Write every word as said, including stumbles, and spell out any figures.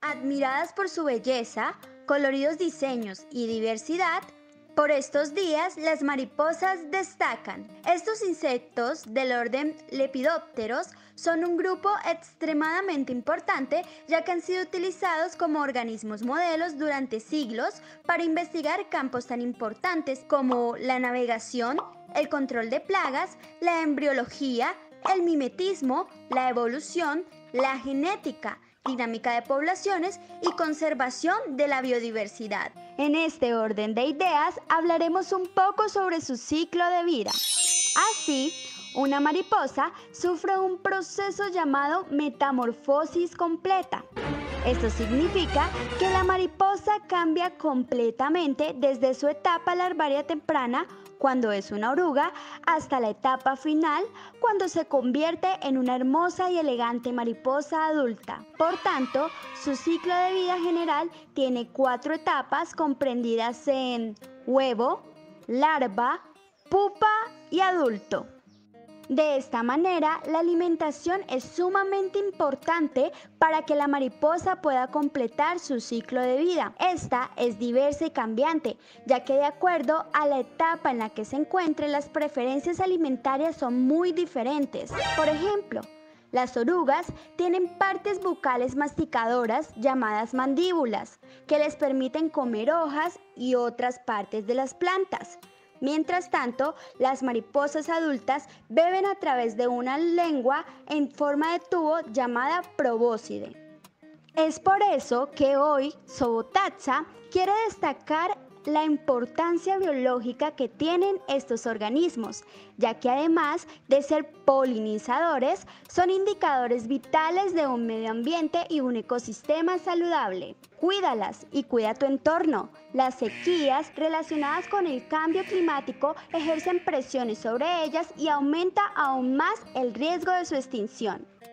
Admiradas por su belleza, coloridos diseños y diversidad, por estos días las mariposas destacan. Estos insectos del orden Lepidópteros son un grupo extremadamente importante, ya que han sido utilizados como organismos modelos durante siglos para investigar campos tan importantes como la navegación, el control de plagas, la embriología, el mimetismo, la evolución, la genética, dinámica de poblaciones y conservación de la biodiversidad. En este orden de ideas hablaremos un poco sobre su ciclo de vida. Así, una mariposa sufre un proceso llamado metamorfosis completa. Esto significa que la mariposa cambia completamente desde su etapa larvaria temprana, cuando es una oruga, hasta la etapa final, cuando se convierte en una hermosa y elegante mariposa adulta. Por tanto, su ciclo de vida general tiene cuatro etapas comprendidas en huevo, larva, pupa y adulto. De esta manera, la alimentación es sumamente importante para que la mariposa pueda completar su ciclo de vida. Esta es diversa y cambiante, ya que de acuerdo a la etapa en la que se encuentre, las preferencias alimentarias son muy diferentes. Por ejemplo, las orugas tienen partes bucales masticadoras llamadas mandíbulas, que les permiten comer hojas y otras partes de las plantas. Mientras tanto, las mariposas adultas beben a través de una lengua en forma de tubo llamada probóscide. Es por eso que hoy Sobotaza quiere destacar la importancia biológica que tienen estos organismos, ya que además de ser polinizadores, son indicadores vitales de un medio ambiente y un ecosistema saludable. Cuídalas y cuida tu entorno. Las sequías relacionadas con el cambio climático ejercen presiones sobre ellas y aumenta aún más el riesgo de su extinción.